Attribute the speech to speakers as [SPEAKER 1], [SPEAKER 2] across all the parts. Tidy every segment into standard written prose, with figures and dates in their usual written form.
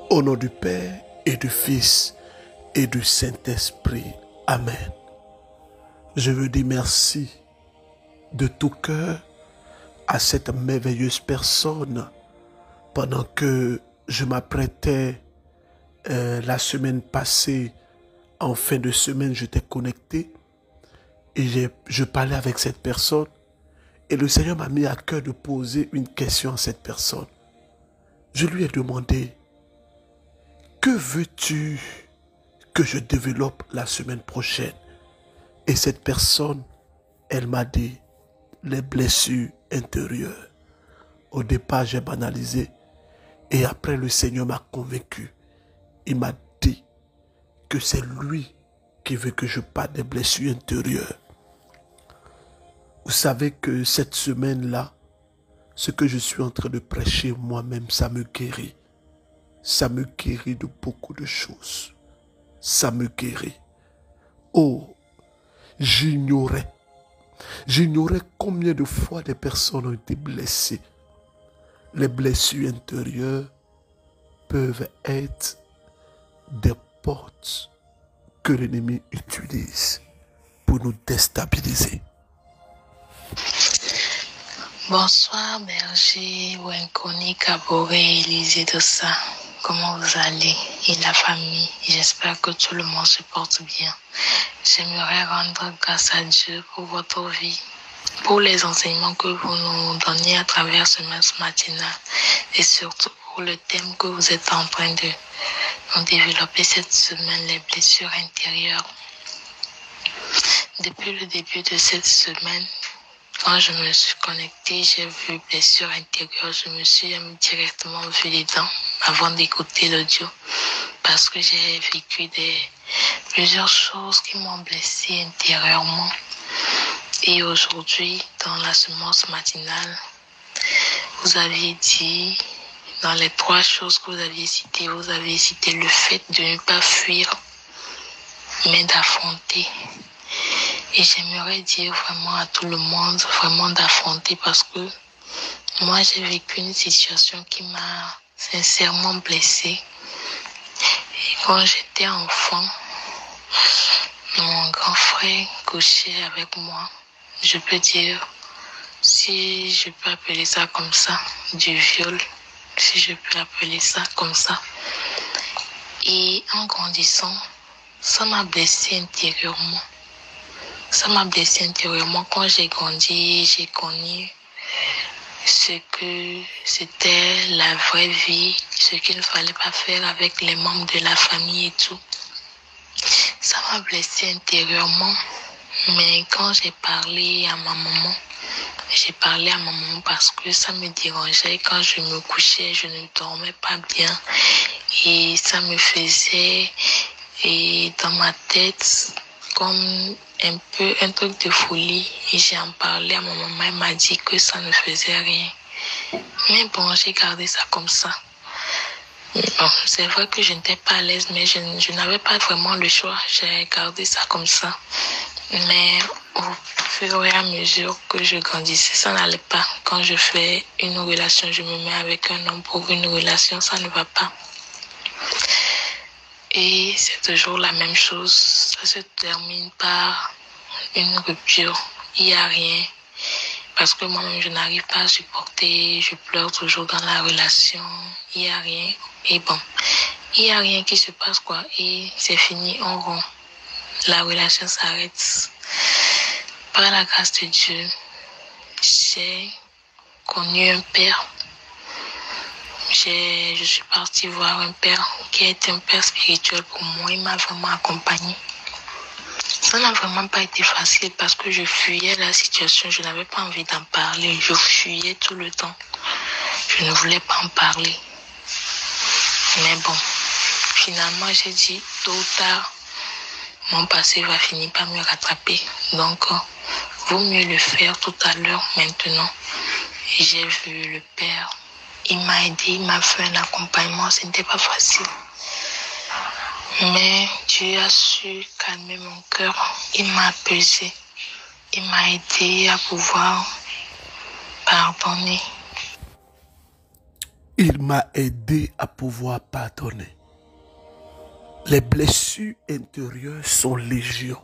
[SPEAKER 1] Au nom du Père et du Fils et du Saint-Esprit. Amen. Je veux dire merci de tout cœur à cette merveilleuse personne pendant que je m'apprêtais la semaine passée, en fin de semaine, j'étais connecté et je parlais avec cette personne et le Seigneur m'a mis à cœur de poser une question à cette personne. Je lui ai demandé, que veux-tu que je développe la semaine prochaine? Et cette personne, elle m'a dit, les blessures intérieures. Au départ, j'ai banalisé et après le Seigneur m'a convaincu. Il m'a dit que c'est lui qui veut que je parle des blessures intérieures. Vous savez que cette semaine-là, ce que je suis en train de prêcher moi-même, ça me guérit. Ça me guérit de beaucoup de choses. Ça me guérit. Oh, j'ignorais combien de fois des personnes ont été blessées. Les blessures intérieures peuvent être des portes que l'ennemi utilise pour nous déstabiliser.
[SPEAKER 2] Bonsoir berger, Wenkoni, Kaboré, Élisée de ça. Comment vous allez et la famille? J'espère que tout le monde se porte bien. J'aimerais rendre grâce à Dieu pour votre vie, pour les enseignements que vous nous donnez à travers ce messe matinal et surtout pour le thème que vous êtes en train de développer cette semaine, les blessures intérieures. Depuis le début de cette semaine, quand je me suis connectée, j'ai vu blessures intérieures. Je me suis directement vu les dents avant d'écouter l'audio parce que j'ai vécu plusieurs choses qui m'ont blessée intérieurement. Et aujourd'hui, dans la semence matinale, vous avez dit, dans les 3 choses que vous aviez cité le fait de ne pas fuir, mais d'affronter. Et j'aimerais dire vraiment à tout le monde, vraiment d'affronter parce que moi j'ai vécu une situation qui m'a sincèrement blessée. Et quand j'étais enfant, mon grand frère couchait avec moi. Je peux dire, si je peux appeler ça comme ça, du viol, si je peux appeler ça comme ça. Et en grandissant, ça m'a blessé intérieurement. Ça m'a blessé intérieurement. Quand j'ai grandi, j'ai connu ce que c'était la vraie vie, ce qu'il ne fallait pas faire avec les membres de la famille et tout. Ça m'a blessé intérieurement. Mais quand j'ai parlé à ma maman parce que ça me dérangeait. Quand je me couchais, je ne dormais pas bien. Et ça me faisait, et dans ma tête, comme un truc de folie. Et j'ai en parlé à ma maman, elle m'a dit que ça ne faisait rien. Mais bon, j'ai gardé ça comme ça. Bon, c'est vrai que je n'étais pas à l'aise, mais je n'avais pas vraiment le choix. J'ai gardé ça comme ça. Mais au fur et à mesure que je grandissais, ça n'allait pas. Quand je fais une relation, je me mets avec un homme pour une relation, ça ne va pas. Et c'est toujours la même chose. Ça se termine par une rupture. Il n'y a rien. Parce que moi-même, je n'arrive pas à supporter. Je pleure toujours dans la relation. Il n'y a rien. Et bon, il n'y a rien qui se passe, quoi. Et c'est fini, on rompt. La relation s'arrête. Par la grâce de Dieu, j'ai connu un père. Je suis partie voir un père qui a été un père spirituel pour moi. Il m'a vraiment accompagnée. Ça n'a vraiment pas été facile parce que je fuyais la situation. Je n'avais pas envie d'en parler. Je fuyais tout le temps. Je ne voulais pas en parler. Mais bon, finalement, j'ai dit, tôt ou tard, mon passé va finir par me rattraper. Donc, vaut mieux le faire tout à l'heure, maintenant. Et j'ai vu le père. Il m'a aidé, il m'a fait un accompagnement. Ce n'était pas facile. Mais Dieu a su calmer mon cœur. Il m'a apaisé. Il m'a aidé à pouvoir pardonner.
[SPEAKER 1] Il m'a aidé à pouvoir pardonner. Les blessures intérieures sont légion.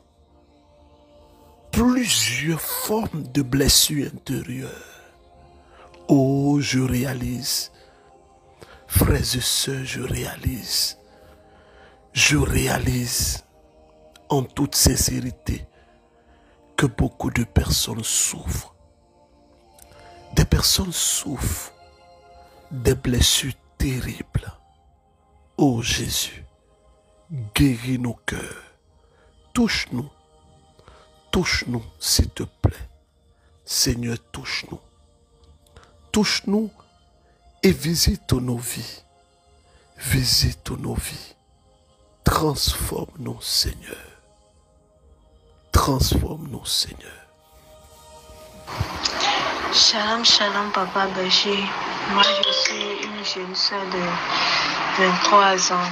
[SPEAKER 1] Plusieurs formes de blessures intérieures. Oh, je réalise. Frères et sœurs, je réalise en toute sincérité que beaucoup de personnes souffrent. Des personnes souffrent des blessures terribles. Oh Jésus, guéris nos cœurs. Touche-nous s'il te plaît. Seigneur, touche-nous. Touche-nous et visite nos vies. Visite nos vies. Transforme-nous, Seigneur. Transforme-nous, Seigneur.
[SPEAKER 3] Shalom, shalom, Papa Berger. Moi, je suis une jeune soeur de 23 ans.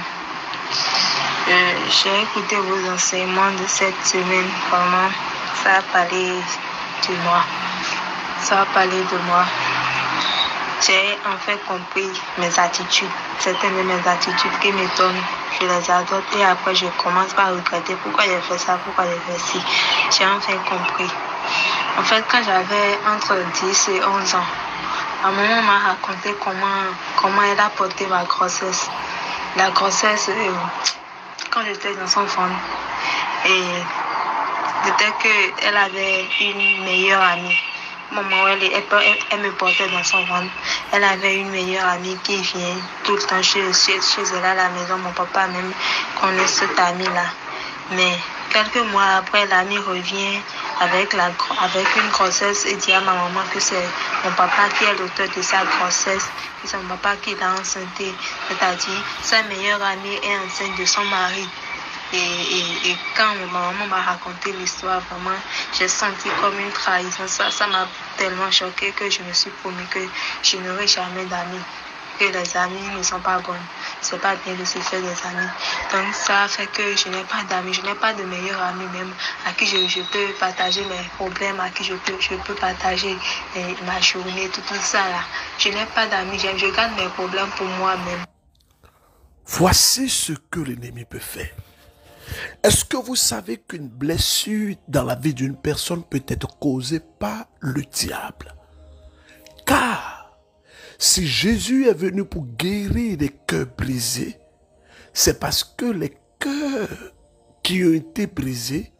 [SPEAKER 3] J'ai écouté vos enseignements de cette semaine. Vraiment, ça a parlé de moi. Ça a parlé de moi. J'ai en fait compris mes attitudes. Certaines de mes attitudes qui m'étonnent, je les adopte et après je commence par regretter pourquoi j'ai fait ça, pourquoi j'ai fait ci. J'ai enfin compris. En fait, quand j'avais entre 10 et 11 ans, ma maman m'a raconté comment elle a porté ma grossesse. La grossesse, quand j'étais dans son ventre. Et peut-être qu'elle avait une meilleure amie. Maman, elle me portait dans son ventre. Elle avait une meilleure amie qui vient tout le temps chez elle à la maison. Mon papa même connaît cette amie-là. Mais quelques mois après, l'amie revient avec une grossesse et dit à ma maman que c'est mon papa qui est l'auteur de sa grossesse. Et c'est mon papa qui l'a enceinté. C'est-à-dire, sa meilleure amie est enceinte de son mari. Et quand ma maman m'a raconté l'histoire, vraiment, j'ai senti comme une trahison. Ça m'a tellement choquée que je me suis promis que je n'aurai jamais d'amis. Que les amis ne sont pas bons. C'est pas bien de se faire des amis. Donc ça fait que je n'ai pas d'amis. Je n'ai pas de meilleurs amis même à qui je peux partager mes problèmes, à qui je peux partager ma journée, tout ça là. Je n'ai pas d'amis. Je garde mes problèmes pour moi-même.
[SPEAKER 1] Voici ce que l'ennemi peut faire. Est-ce que vous savez qu'une blessure dans la vie d'une personne peut être causée par le diable? Car si Jésus est venu pour guérir les cœurs brisés, c'est parce que les cœurs qui ont été brisés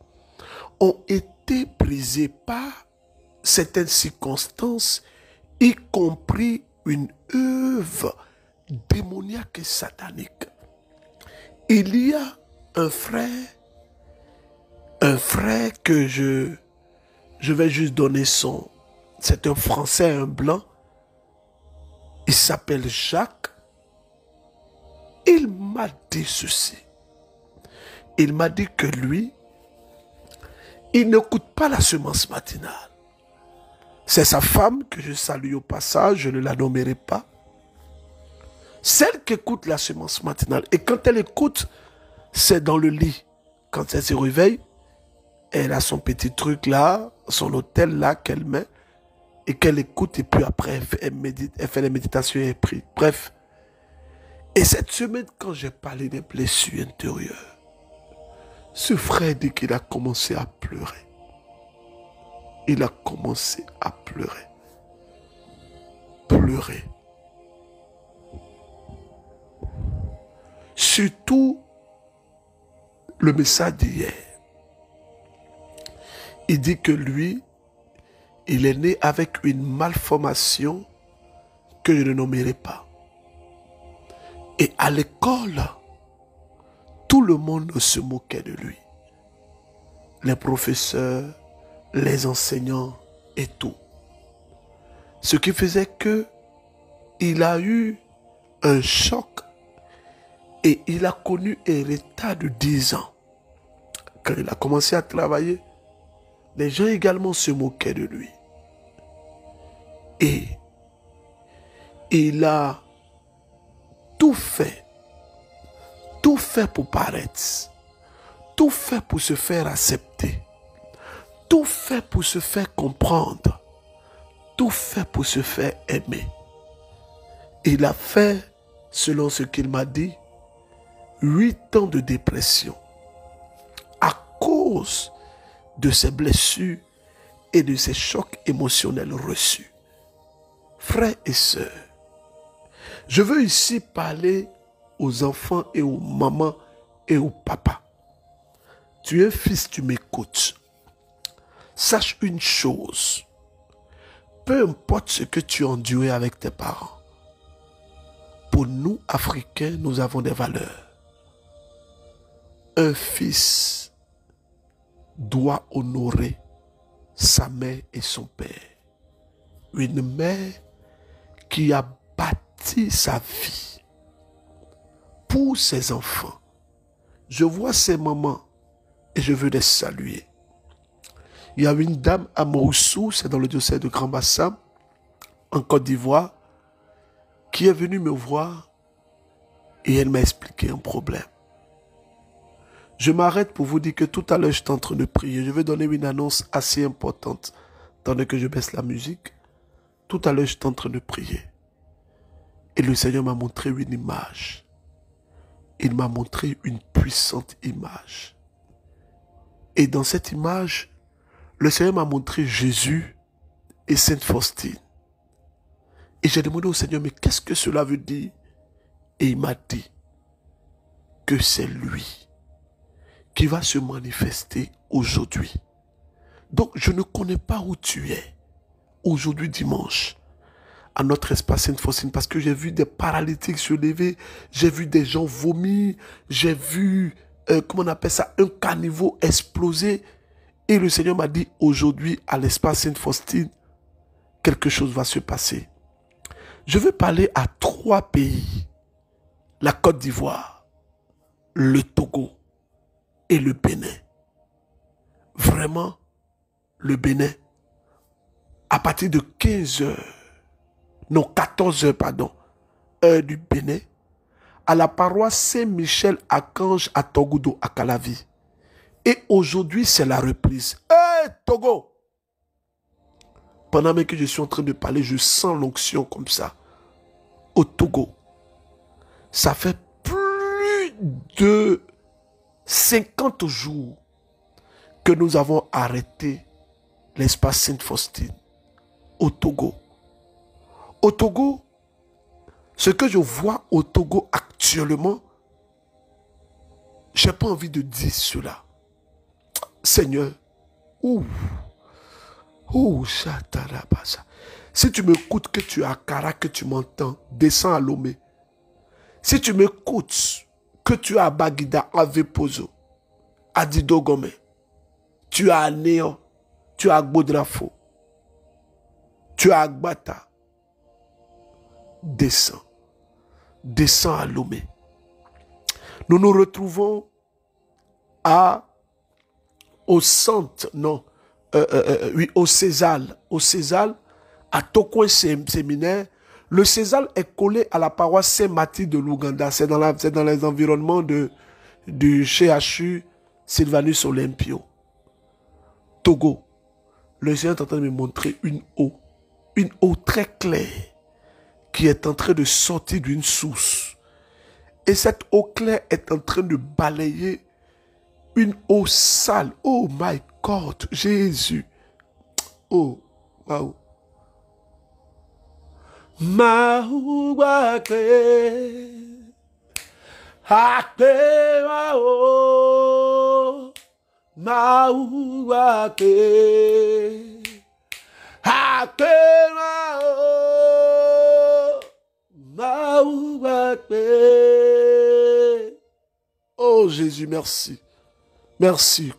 [SPEAKER 1] par certaines circonstances, y compris une œuvre démoniaque et satanique. Il y a un frère que je vais juste donner son, c'est un Français, un blanc, il s'appelle Jacques. Il m'a dit ceci, il m'a dit que lui, il n'écoute pas la semence matinale. C'est sa femme que je salue au passage, je ne la nommerai pas. Celle qui écoute la semence matinale, et quand elle écoute, c'est dans le lit. Quand elle se réveille, elle a son petit truc là, son hôtel là qu'elle met et qu'elle écoute et puis après elle fait les méditations et elle prie. Bref. Et cette semaine, quand j'ai parlé des blessures intérieures, ce frère dit qu'il a commencé à pleurer. Il a commencé à pleurer. Pleurer. Surtout le message d'hier. Il dit que lui, il est né avec une malformation que je ne nommerai pas. Et à l'école, tout le monde se moquait de lui. Les professeurs, les enseignants et tout. Ce qui faisait que il a eu un choc et il a connu un retard de 10 ans. Quand il a commencé à travailler, les gens également se moquaient de lui. Et il a tout fait pour paraître, tout fait pour se faire accepter, tout fait pour se faire comprendre, tout fait pour se faire aimer. Il a fait, selon ce qu'il m'a dit, 8 ans de dépression à cause de ses blessures et de ses chocs émotionnels reçus. Frères et sœurs, je veux ici parler aux enfants et aux mamans et aux papas. Tu es fils, tu m'écoutes. Sache une chose, peu importe ce que tu as enduré avec tes parents, pour nous, Africains, nous avons des valeurs. Un fils doit honorer sa mère et son père. Une mère qui a bâti sa vie pour ses enfants. Je vois ces mamans et je veux les saluer. Il y a une dame à Moussou, c'est dans le diocèse de Grand Bassam, en Côte d'Ivoire, qui est venue me voir et elle m'a expliqué un problème. Je m'arrête pour vous dire que tout à l'heure, j'étais en train de prier. Je vais donner une annonce assez importante, tandis que je baisse la musique. Tout à l'heure, j'étais en train de prier. Et le Seigneur m'a montré une image. Il m'a montré une puissante image. Et dans cette image, le Seigneur m'a montré Jésus et Sainte Faustine. Et j'ai demandé au Seigneur, mais qu'est-ce que cela veut dire? Et il m'a dit que c'est lui qui va se manifester aujourd'hui. Donc, je ne connais pas où tu es aujourd'hui dimanche à notre espace Sainte Faustine parce que j'ai vu des paralytiques se lever, j'ai vu des gens vomir, j'ai vu, comment on appelle ça, un caniveau exploser. Et le Seigneur m'a dit aujourd'hui à l'espace Sainte Faustine, quelque chose va se passer. Je vais parler à 3 pays. La Côte d'Ivoire, le Togo et le Bénin. Vraiment, le Bénin, à partir de 15h, non 14h, pardon, heure du Bénin, à la paroisse Saint-Michel-Archange à Togoudou, à Calavi. Et aujourd'hui, c'est la reprise. Hey, Togo! Pendant même que je suis en train de parler, je sens l'onction comme ça. Au Togo. Ça fait plus de 50 jours que nous avons arrêté l'espace Sainte Faustine. Au Togo. Au Togo, ce que je vois au Togo actuellement, je n'ai pas envie de dire cela. Seigneur, si tu m'écoutes, que tu es à Kara, que tu m'entends, descends à Lomé. Si tu m'écoutes, que tu es à Baguida, à Vepozo, à Didogome, tu es à Néo, tu es à Gbodrafo, tu es à Agbata, descends à Lomé. Nous nous retrouvons au centre, au Césal, à Tokwe Séminaire. Le Césal est collé à la paroisse Saint-Mathilde de l'Ouganda. C'est dans les environnements du CHU Sylvanus Olympio. Togo. Le Seigneur est en train de me montrer une eau très claire qui est en train de sortir d'une source. Et cette eau claire est en train de balayer une eau sale. Oh my God, Jésus. Oh, wow. Maouake, akpe mao, maouake, akpe mao, maouake. Oh Jésus, merci. Merci.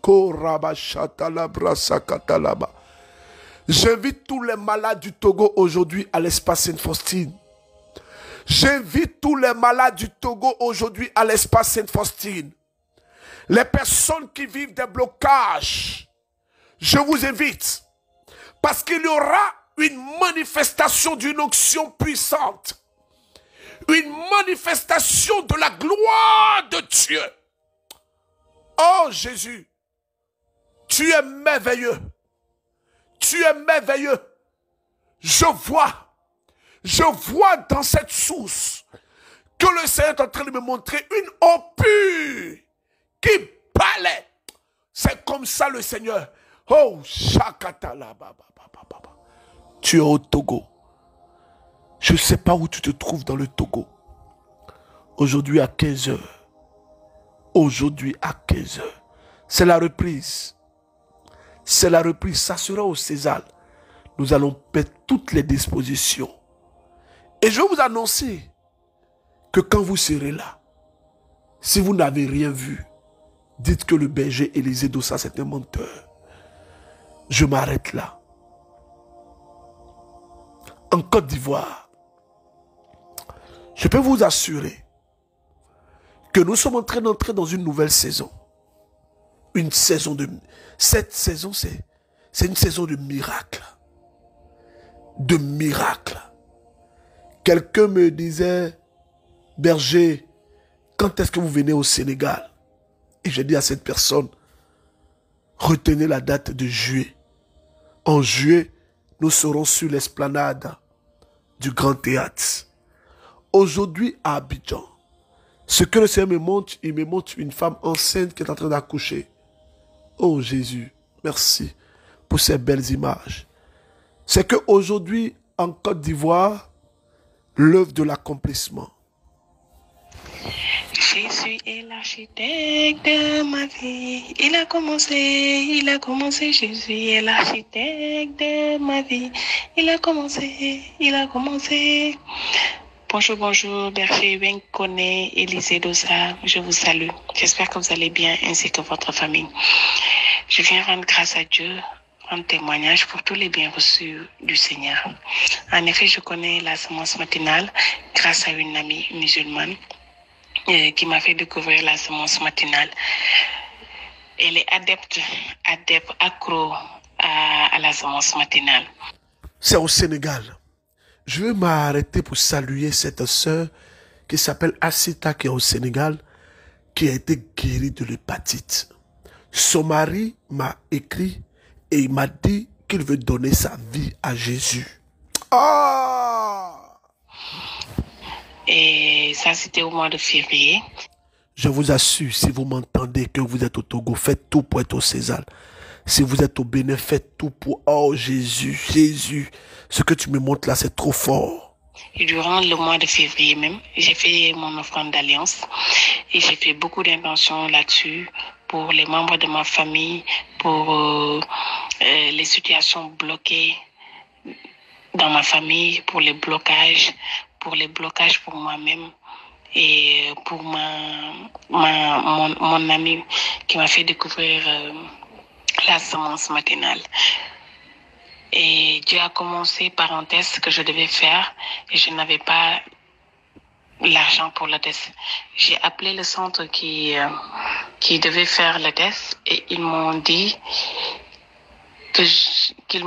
[SPEAKER 1] J'invite tous les malades du Togo aujourd'hui à l'espace Sainte Faustine. J'invite tous les malades du Togo aujourd'hui à l'espace Sainte Faustine. Les personnes qui vivent des blocages, je vous invite. Parce qu'il y aura une manifestation d'une onction puissante. Une manifestation de la gloire de Dieu. Oh Jésus, tu es merveilleux. Tu es merveilleux. Je vois Je vois dans cette source que le Seigneur est en train de me montrer une eau pure qui parlait. C'est comme ça le Seigneur. Oh, Shakatala. Tu es au Togo. Je ne sais pas où tu te trouves dans le Togo. Aujourd'hui à 15h. Aujourd'hui à 15h. C'est la reprise. C'est la reprise. Ça sera au César. Nous allons mettre toutes les dispositions. Et je vais vous annoncer que quand vous serez là, si vous n'avez rien vu, dites que le berger Élisée Dossa, c'est un menteur. Je m'arrête là. En Côte d'Ivoire, je peux vous assurer que nous sommes en train d'entrer dans une nouvelle saison. Une saison de... Cette saison, c'est une saison de miracles. De miracles. Quelqu'un me disait, berger, quand est-ce que vous venez au Sénégal? Et j'ai dit à cette personne, retenez la date de juillet. En juillet, nous serons sur l'esplanade du Grand Théâtre. Aujourd'hui, à Abidjan, ce que le Seigneur me montre, il me montre une femme enceinte qui est en train d'accoucher. Oh Jésus, merci pour ces belles images. C'est qu'aujourd'hui, en Côte d'Ivoire, l'œuvre de l'accomplissement.
[SPEAKER 3] Jésus est l'architecte de ma vie. Il a commencé, Jésus est l'architecte de ma vie. Il a commencé. Bonjour, berger Wenkone, Élisée Dossa, je vous salue. J'espère que vous allez bien ainsi que votre famille. Je viens rendre grâce à Dieu en témoignage pour tous les biens reçus du Seigneur. En effet, je connais la semence matinale grâce à une amie musulmane qui m'a fait découvrir la semence matinale. Elle est adepte, accro à la semence matinale.
[SPEAKER 1] C'est au Sénégal. Je vais m'arrêter pour saluer cette sœur qui s'appelle Asita, qui est au Sénégal, qui a été guérie de l'hépatite. Son mari m'a écrit et il m'a dit qu'il veut donner sa vie à Jésus. Ah!
[SPEAKER 3] Et ça, c'était au mois de février.
[SPEAKER 1] Je vous assure, si vous m'entendez que vous êtes au Togo, faites tout pour être au César. Si vous êtes au Bénin, faites tout pour... Oh Jésus, Jésus, ce que tu me montres là, c'est trop fort.
[SPEAKER 3] Et durant le mois de février même, j'ai fait mon offrande d'alliance et j'ai fait beaucoup d'intentions là-dessus pour les membres de ma famille, pour les situations bloquées dans ma famille, pour les blocages pour moi-même et pour mon ami qui m'a fait découvrir la semence matinale. Et Dieu a commencé par un test que je devais faire et je n'avais pas l'argent pour le test. J'ai appelé le centre qui devait faire le test et ils m'ont dit qu'il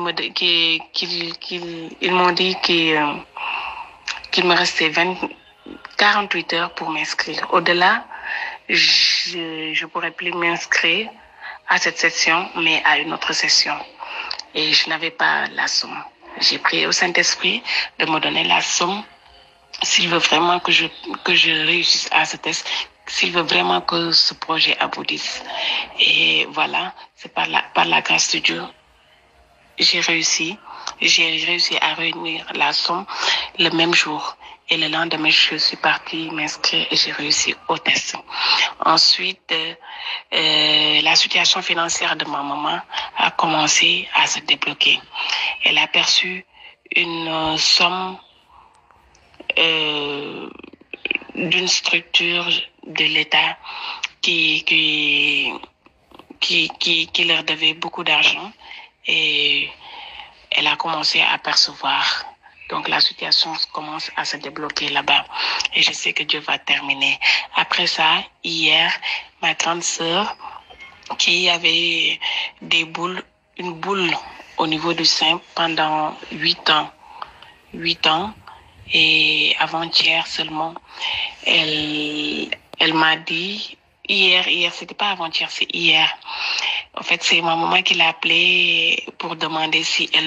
[SPEAKER 3] me restait 48 heures pour m'inscrire. Au-delà, je ne pourrais plus m'inscrire à cette session, mais à une autre session. Et je n'avais pas la somme. J'ai prié au Saint-Esprit de me donner la somme s'il veut vraiment que je réussisse à ce test, s'il veut vraiment que ce projet aboutisse. Et voilà, c'est par la grâce de Dieu, j'ai réussi à réunir la somme le même jour. Et le lendemain, je suis partie m'inscrire et j'ai réussi au test. Ensuite, la situation financière de ma maman a commencé à se débloquer. Elle a perçu une somme d'une structure de l'État qui leur devait beaucoup d'argent et elle a commencé à percevoir. Donc la situation commence à se débloquer là-bas et je sais que Dieu va terminer. Après ça, hier, ma grande sœur qui avait une boule au niveau du sein pendant 8 ans et avant-hier seulement, elle m'a dit, hier, c'était pas avant-hier, c'est hier. En fait, c'est ma maman qui l'a appelée pour demander si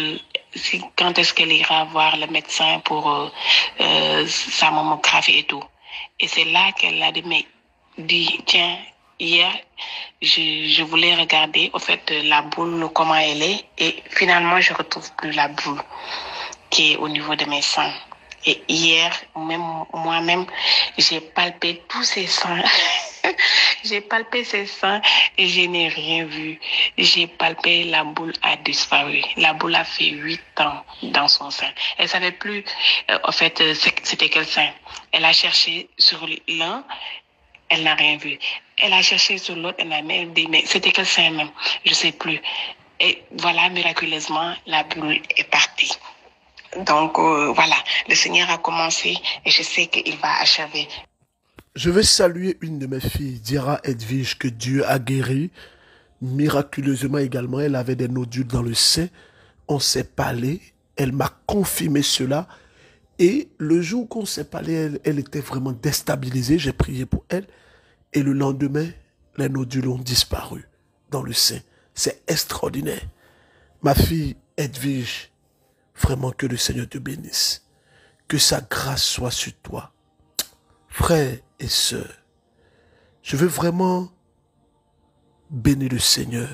[SPEAKER 2] quand est-ce qu'elle ira voir le médecin pour sa mammographie et tout. Et c'est là qu'elle a dit, tiens, hier, je voulais regarder, au fait, la boule, comment elle est, et finalement, je retrouve plus la boule qui est au niveau de mes seins. Et hier, moi-même, j'ai palpé tous ces seins. J'ai palpé ses seins et je n'ai rien vu. J'ai palpé, la boule a disparu. La boule a fait 8 ans dans son sein. Elle savait plus, en fait, c'était quel sein. Elle a cherché sur l'un, elle n'a rien vu. Elle a cherché sur l'autre, elle n'a même dit, mais c'était quel sein même, je sais plus. Et voilà, miraculeusement, la boule est partie. Donc, voilà, le Seigneur a commencé et je sais qu'il va achever.
[SPEAKER 1] Je veux saluer une de mes filles, Dira Edwige, que Dieu a guéri. Miraculeusement également, elle avait des nodules dans le sein. On s'est parlé, elle m'a confirmé cela. Et le jour qu'on s'est parlé, elle était vraiment déstabilisée. J'ai prié pour elle. Et le lendemain, les nodules ont disparu dans le sein. C'est extraordinaire. Ma fille Edwige, vraiment que le Seigneur te bénisse. Que sa grâce soit sur toi. Frères et sœurs, je veux vraiment bénir le Seigneur.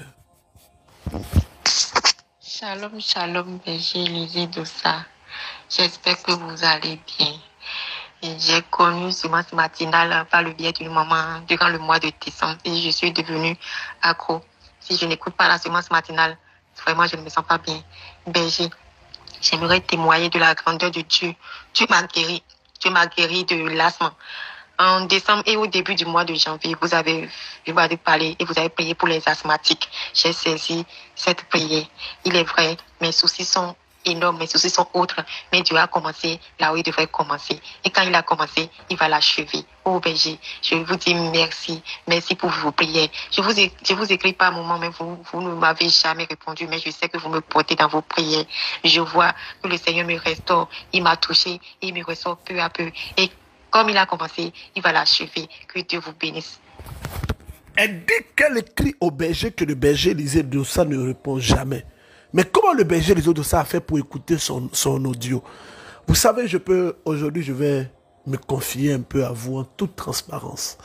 [SPEAKER 3] Shalom, shalom, berger Lizzie Dossa. J'espère que vous allez bien. J'ai connu Semence Matinale par le biais d'une maman durant le mois de décembre et je suis devenue accro. Si je n'écoute pas la Semence Matinale, vraiment je ne me sens pas bien. Berger, j'aimerais témoigner de la grandeur de Dieu. Dieu m'a guéri. Dieu m'a guéri de l'asthme. En décembre et au début du mois de janvier, vous avez parlé et vous avez prié pour les asthmatiques. J'ai saisi cette prière. Il est vrai, mes soucis sont énormes, mes soucis sont autres, mais Dieu a commencé là où il devrait commencer. Et quand il a commencé, il va l'achever. Oh berger, je vous dis merci. Merci pour vos prières. Je vous écris par moment, mais vous ne m'avez jamais répondu, mais je sais que vous me portez dans vos prières. Je vois que le Seigneur me restaure. Il m'a touché, il me restaure peu à peu. Et comme il a commencé, il va l'achever. Que Dieu vous bénisse.
[SPEAKER 1] Elle dit qu'elle écrit au berger que le berger Lizzie Dossa ne répond jamais. Mais comment le berger Lizzie Dossa a fait pour écouter son audio? Vous savez, aujourd'hui, je vais me confier un peu à vous en toute transparence.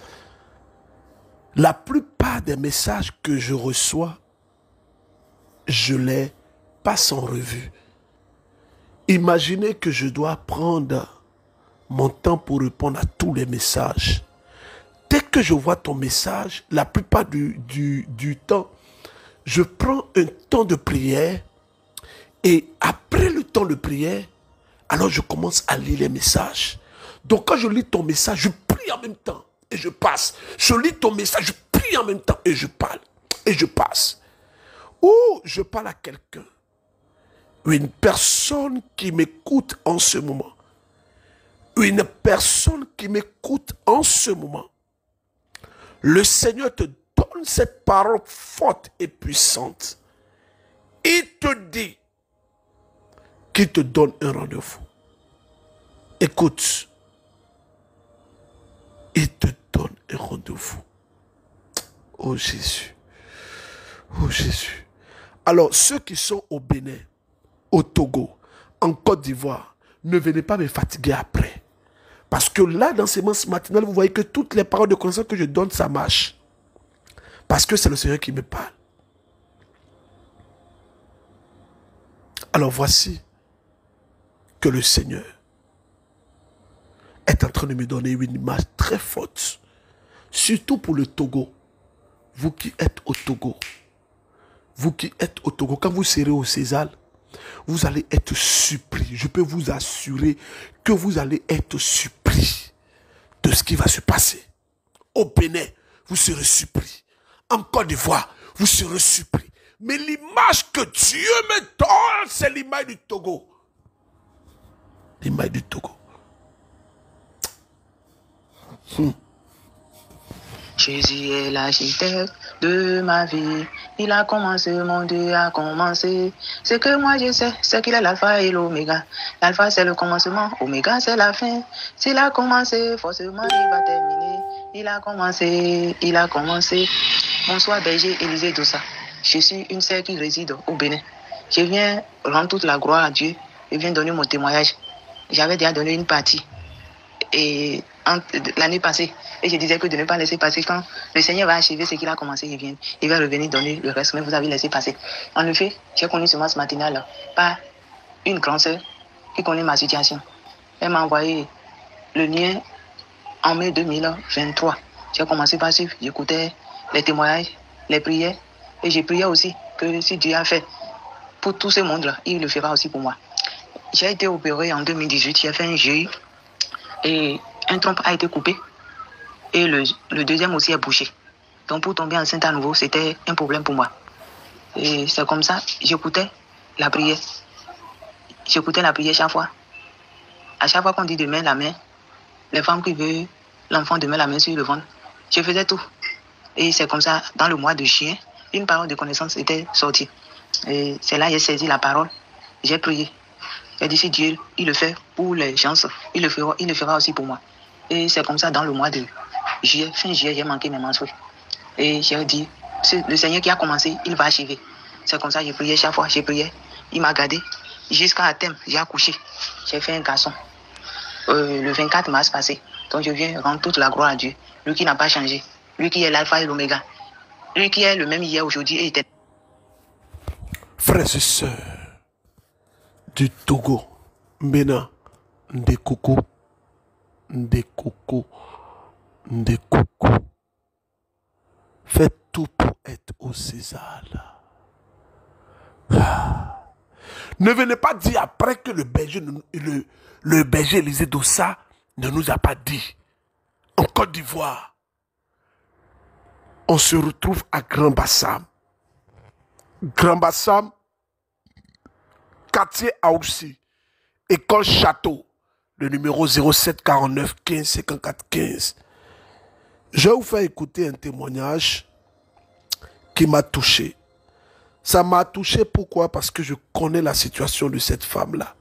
[SPEAKER 1] La plupart des messages que je reçois, je les passe en revue. Imaginez que je dois prendre mon temps pour répondre à tous les messages. Dès que je vois ton message, la plupart du temps, je prends un temps de prière et après le temps de prière, alors je commence à lire les messages. Donc quand je lis ton message, je prie en même temps et je passe. Je lis ton message, je prie en même temps et je parle et je passe. Ou je parle à quelqu'un, une personne qui m'écoute en ce moment. Une personne qui m'écoute en ce moment. Le Seigneur te donne cette parole forte et puissante. Il te dit qu'il te donne un rendez-vous. Écoute. Il te donne un rendez-vous. Oh Jésus. Oh Jésus. Alors, ceux qui sont au Bénin, au Togo, en Côte d'Ivoire, ne venez pas me fatiguer après. Parce que là, dans ces séances matinales, vous voyez que toutes les paroles de connaissance que je donne, ça marche. Parce que c'est le Seigneur qui me parle. Alors voici que le Seigneur est en train de me donner une image très forte. Surtout pour le Togo. Vous qui êtes au Togo. Vous qui êtes au Togo, quand vous serez au César, vous allez être surpris. Je peux vous assurer que vous allez être surpris de ce qui va se passer. Au Bénin, vous serez surpris. En Côte d'Ivoire, vous serez surpris. Mais l'image que Dieu me donne, c'est l'image du Togo. L'image du Togo.
[SPEAKER 4] Jésus est l'architecte de ma vie. Il a commencé, mon Dieu a commencé. Ce que moi je sais, c'est qu'il est l'alpha et l'oméga. L'alpha c'est le commencement, oméga c'est la fin. S'il a commencé, forcément il va terminer. Il a commencé, il a commencé. Bonsoir berger Élisée Dossa. Je suis une sœur qui réside au Bénin. Je viens rendre toute la gloire à Dieu. Je viens donner mon témoignage. J'avais déjà donné une partie et l'année passée. Et je disais que de ne pas laisser passer. Quand le Seigneur va achever ce qu'il a commencé, il va revenir donner le reste. Mais vous avez laissé passer. En effet, j'ai connu ce matinal par une grande sœur qui connaît ma situation. Elle m'a envoyé le lien en mai 2023. J'ai commencé par suivre. J'écoutais les témoignages, les prières. Et j'ai prié aussi que si Dieu a fait pour tout ce monde-là, il le fera aussi pour moi. J'ai été opéré en 2018. J'ai fait un GI et un trompe a été coupé. Et le deuxième aussi est bouché. Donc pour tomber enceinte à nouveau, c'était un problème pour moi. Et c'est comme ça, j'écoutais la prière. J'écoutais la prière chaque fois. À chaque fois qu'on dit de mettre la main, les femmes qui veulent l'enfant de mettre la main sur le ventre, je faisais tout. Et c'est comme ça, dans le mois de juin, une parole de connaissance était sortie. Et c'est là que j'ai saisi la parole. J'ai prié. J'ai dit, si Dieu, il le fait pour les gens, il le fera aussi pour moi. Et c'est comme ça, dans le mois de juillet, fin juillet, j'ai manqué mes menstrues. Et j'ai dit, c'est le Seigneur qui a commencé, il va achever. C'est comme ça, j'ai prié chaque fois, j'ai prié. Il m'a gardé. Jusqu'à thème, j'ai accouché. J'ai fait un garçon. Le 24 mars passé. Donc je viens rendre toute la gloire à Dieu. Lui qui n'a pas changé. Lui qui est l'alpha et l'oméga. Lui qui est le même hier, aujourd'hui et éternel.
[SPEAKER 1] Frères et sœurs du Togo, Mbena, Ndekoko, faites tout pour être au César. Ne venez pas dire après que le berger Élisée Dossa ne nous a pas dit. En Côte d'Ivoire, on se retrouve à Grand Bassam. Grand Bassam, quartier Aoussi, école Château, le numéro 07 49 15 54 15. Je vais vous faire écouter un témoignage qui m'a touché. Ça m'a touché pourquoi? Parce que je connais la situation de cette femme-là.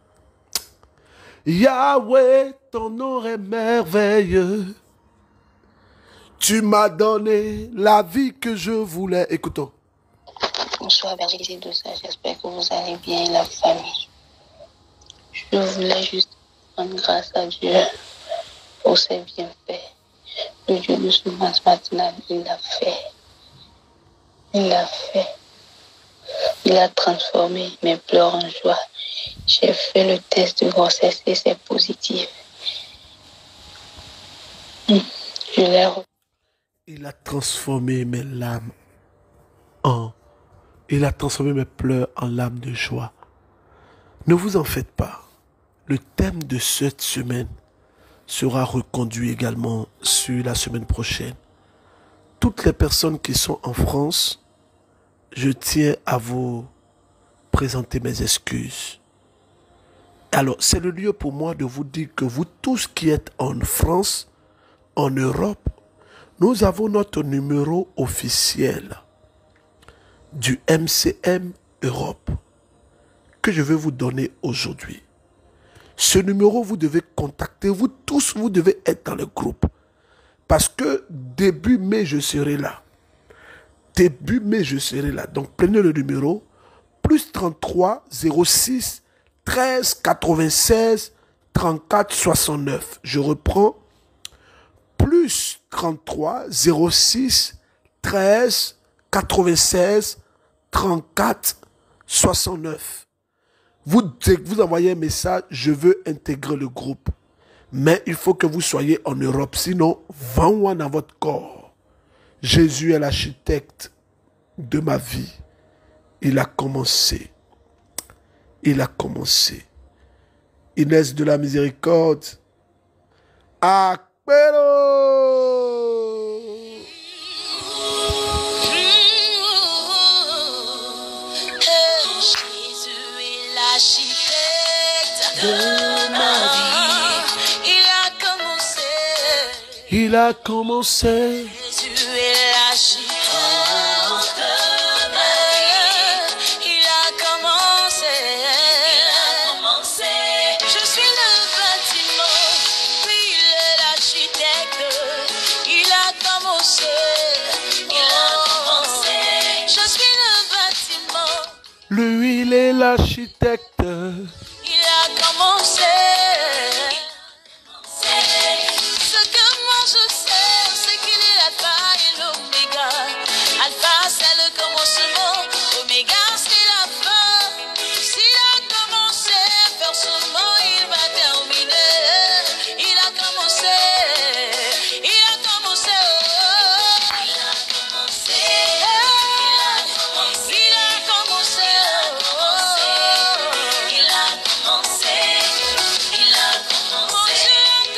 [SPEAKER 1] Yahweh, ton nom est merveilleux. Tu m'as donné la vie que je voulais. Écoutons.
[SPEAKER 2] Bonsoir, berger Élisée Dossa. J'espère que vous allez bien, la famille. Je voulais juste rendre grâce à Dieu pour ses bienfaits. Le Dieu de ce matin, il l'a fait. Il l'a fait. Il a transformé mes pleurs en joie. J'ai fait le test de grossesse et c'est positif.
[SPEAKER 1] Il a transformé mes larmes Il a transformé mes pleurs en larmes de joie. Ne vous en faites pas. Le thème de cette semaine sera reconduit également sur la semaine prochaine. Toutes les personnes qui sont en France, je tiens à vous présenter mes excuses. Alors, c'est le lieu pour moi de vous dire que vous tous qui êtes en France, en Europe, nous avons notre numéro officiel du MCM Europe que je vais vous donner aujourd'hui. Ce numéro, vous devez contacter, vous tous, vous devez être dans le groupe. Parce que début mai, je serai là. Début mai, je serai là. Donc, prenez le numéro, plus 33 06 13 96 34 69. Je reprends, plus 33 06 13 96 34 69. Vous envoyez un message, je veux intégrer le groupe. Mais il faut que vous soyez en Europe, sinon, vends-moi dans votre corps. Jésus est l'architecte de ma vie. Il a commencé. Il a commencé. Inès de la Miséricorde. Apero!
[SPEAKER 2] De ma vie,
[SPEAKER 1] il a commencé.
[SPEAKER 2] Jésus est l'architecte de ma vie. Il a commencé. Je suis le bâtiment, puis il est l'architecte. Il a commencé. Je suis le bâtiment.
[SPEAKER 1] Lui, il Il est l'architecte.
[SPEAKER 5] Il a commencé. Ce que moi je sais, c'est qu'il est l'alpha et l'oméga. Alpha c'est le commencement, oméga c'est la fin. S'il a commencé, forcément il va terminer. Il a commencé, il a commencé. Oh. Il a commencé, il a commencé, il a commencé. Oh. Il a commencé, il a commencé,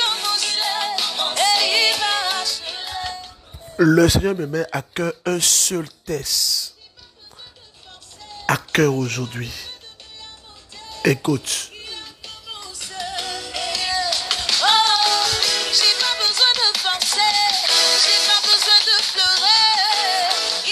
[SPEAKER 5] et il va achever.
[SPEAKER 1] Le Seigneur me met à cœur un seul test. À cœur aujourd'hui. Écoute.
[SPEAKER 5] J'ai pas besoin de forcer, j'ai pas besoin de pleurer.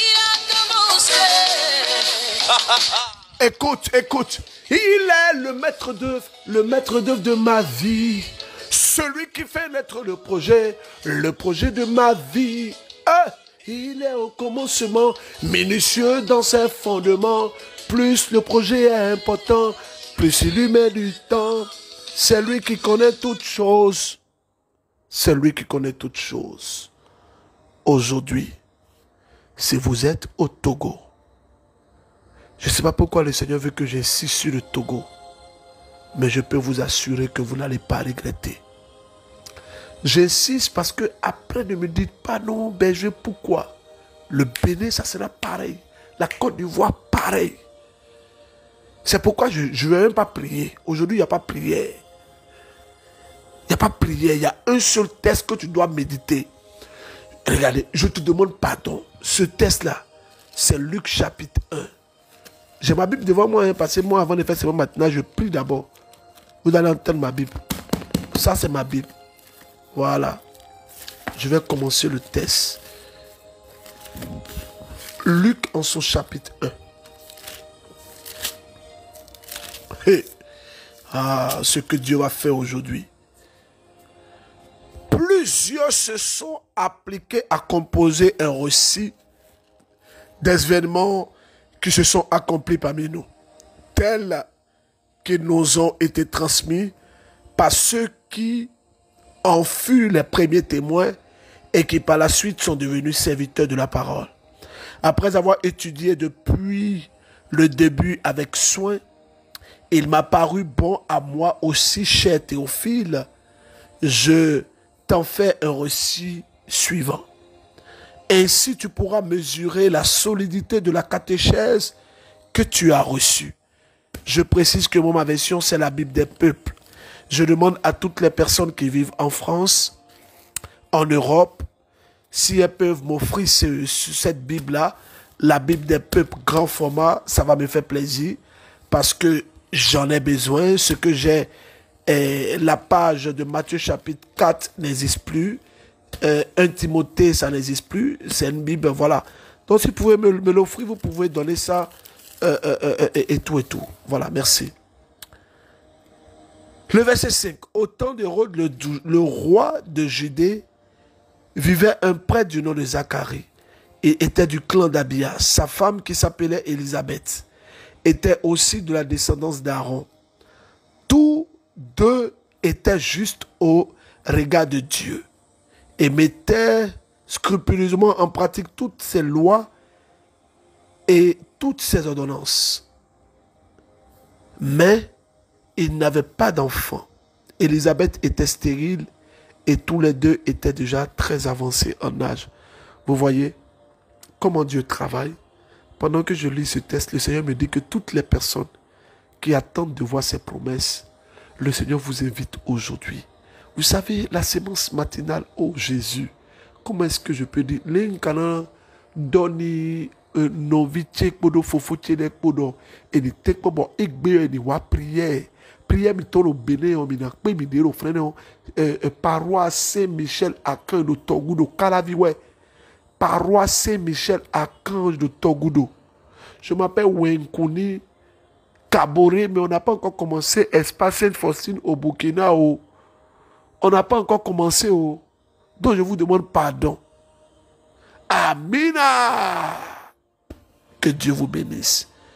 [SPEAKER 5] Il a commencé.
[SPEAKER 1] Écoute. Il est le maître d'œuvre de ma vie. Celui qui fait naître le projet de ma vie. Ah, il est au commencement, minutieux dans ses fondements. Plus le projet est important, plus il lui met du temps. C'est lui qui connaît toutes choses. C'est lui qui connaît toutes choses. Aujourd'hui, si vous êtes au Togo, je ne sais pas pourquoi le Seigneur veut que j'insiste sur le Togo, mais je peux vous assurer que vous n'allez pas regretter. J'insiste parce que après ne me dites pas non, pourquoi? Le Bénin, ça sera pareil. La Côte d'Ivoire, pareil. C'est pourquoi je ne vais même pas prier. Aujourd'hui, il n'y a pas prière. Il n'y a pas prière. Il y a un seul test que tu dois méditer. Regardez, je te demande pardon. Ce test-là, c'est Luc chapitre 1. J'ai ma Bible devant moi, parce que moi, avant de faire ce maintenant, je prie d'abord. Vous allez entendre ma Bible. Ça, c'est ma Bible. Voilà. Je vais commencer le test. Luc en son chapitre 1. Hey. Ah, ce que Dieu va faire aujourd'hui. Plusieurs se sont appliqués à composer un récit des événements qui se sont accomplis parmi nous, tels qu'ils nous ont été transmis par ceux qui en furent les premiers témoins et qui par la suite sont devenus serviteurs de la parole. Après avoir étudié depuis le début avec soin, il m'a paru bon à moi aussi, cher Théophile, je t'en fais un récit suivant. Ainsi tu pourras mesurer la solidité de la catéchèse que tu as reçue. Je précise que ma version, c'est la Bible des peuples. Je demande à toutes les personnes qui vivent en France, en Europe, si elles peuvent m'offrir cette Bible-là, la Bible des peuples grand format, ça va me faire plaisir parce que j'en ai besoin. Ce que j'ai, la page de Matthieu chapitre 4 n'existe plus. 1 Timothée, ça n'existe plus. C'est une Bible, voilà. Donc si vous pouvez me l'offrir, vous pouvez donner ça et tout. Voilà, merci. Le verset 5. Au temps d'Hérode, le roi de Judée, vivait un prêtre du nom de Zacharie. Il était du clan d'Abia. Sa femme, qui s'appelait Élisabeth, était aussi de la descendance d'Aaron. Tous deux étaient justes au regard de Dieu et mettaient scrupuleusement en pratique toutes ses lois et toutes ses ordonnances. Mais ils n'avaient pas d'enfant. Élisabeth était stérile et tous les deux étaient déjà très avancés en âge. Vous voyez comment Dieu travaille. Pendant que je lis ce texte, le Seigneur me dit que toutes les personnes qui attendent de voir ses promesses, le Seigneur vous invite aujourd'hui. Vous savez, la sémence matinale, oh Jésus, comment est-ce que je peux dire, l'incarnat doni novice kodo fofotiele kodo et ni tekobo igbe ni wa prière mi tolo Bénin on mina pe mi dero frère paroisse Saint-Michel Archange de Togudo Calaviwe, paroisse Saint-Michel Archange de Togudo. Je m'appelle Wenkuni Kaboré, mais on n'a pas encore commencé Espace Sainte-Faustine au Burkina. On n'a pas encore commencé. Donc je vous demande pardon. Amina. Que Dieu vous bénisse.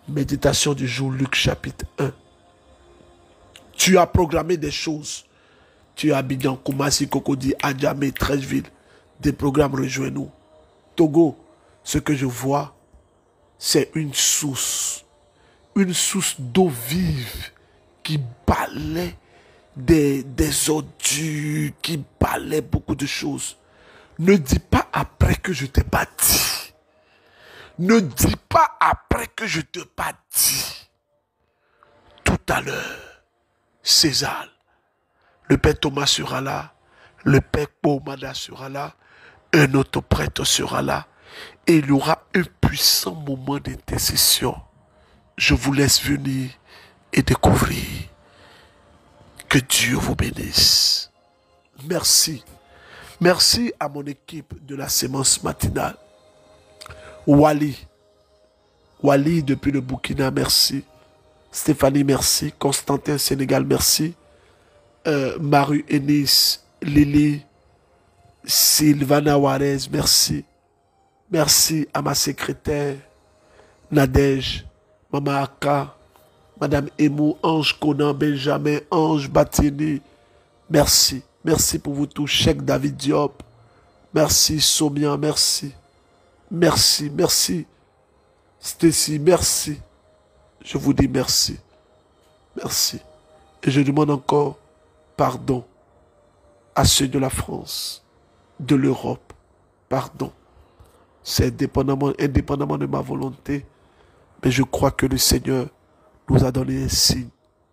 [SPEAKER 1] Méditation du jour, Luc chapitre 1. Tu as programmé des choses. Tu es à Abidjan, Koumassi, Cocody, Adjamé, Treichville. Des programmes, rejoins-nous. Togo, ce que je vois, c'est une source d'eau vive qui balaie des ordures, qui balaie beaucoup de choses. Ne dis pas après que je t'ai pas dit. Ne dis pas après que je t'ai pas dit. Tout à l'heure, César, le Père Thomas sera là, le Père Pomada sera là, un autre prêtre sera là, et il y aura un puissant moment d'intercession. Je vous laisse venir et découvrir. Que Dieu vous bénisse. Merci. Merci à mon équipe de la sémence matinale. Wally depuis le Burkina, merci. Stéphanie, merci. Constantin, Sénégal, merci. Maru Enis, Lily, Sylvana Juarez, merci. Merci à ma secrétaire, Nadège, Mama Aka, Madame Emou, Ange Conan, Benjamin, Ange Batini, merci. Merci pour vous tous. Cheikh David Diop, merci. Somian, merci. Merci, merci. Stacy, merci. Je vous dis merci. Merci. Et je demande encore pardon à ceux de la France, de l'Europe. Pardon. C'est indépendamment de ma volonté. Mais je crois que le Seigneur nous a donné un signe.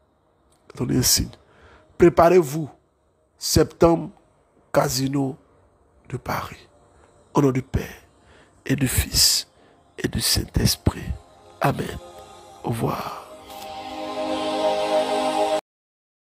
[SPEAKER 1] Préparez-vous. Septembre, Casino de Paris. Au nom du Père et du Fils et du Saint-Esprit. Amen. Au revoir.